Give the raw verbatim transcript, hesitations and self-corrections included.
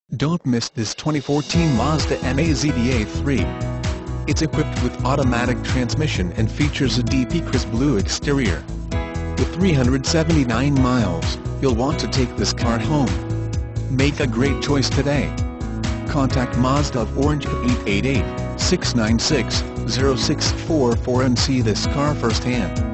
Don't miss this twenty fourteen Mazda M A Z D A three. It's equipped with automatic transmission and features a deep crisp blue exterior. With three hundred seventy-nine miles, you'll want to take this car home. Make a great choice today. Contact Mazda of Orange at eight eight eight, six nine six, zero six four four and see this car firsthand.